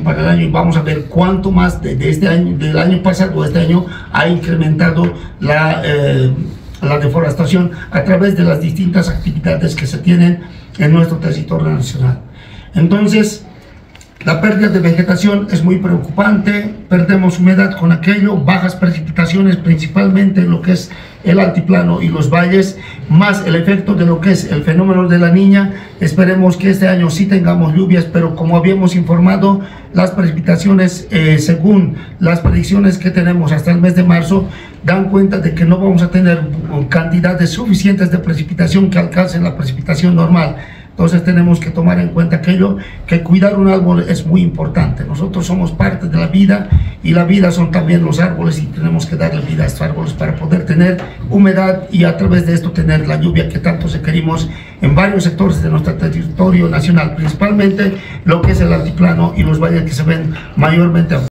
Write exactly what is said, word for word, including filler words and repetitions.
para el año y vamos a ver cuánto más de, de este año, del año pasado a este año ha incrementado la, eh, la deforestación a través de las distintas actividades que se tienen en nuestro territorio nacional. Entonces, la pérdida de vegetación es muy preocupante, perdemos humedad con aquello, bajas precipitaciones principalmente en lo que es el altiplano y los valles, más el efecto de lo que es el fenómeno de la Niña. Esperemos que este año sí tengamos lluvias, pero como habíamos informado, las precipitaciones, eh, según las predicciones que tenemos hasta el mes de marzo, dan cuenta de que no vamos a tener cantidades suficientes de precipitación que alcancen la precipitación normal. Entonces tenemos que tomar en cuenta aquello, que cuidar un árbol es muy importante. Nosotros somos parte de la vida y la vida son también los árboles y tenemos que darle vida a estos árboles para poder tener humedad y a través de esto tener la lluvia que tanto requerimos en varios sectores de nuestro territorio nacional, principalmente lo que es el altiplano y los valles que se ven mayormente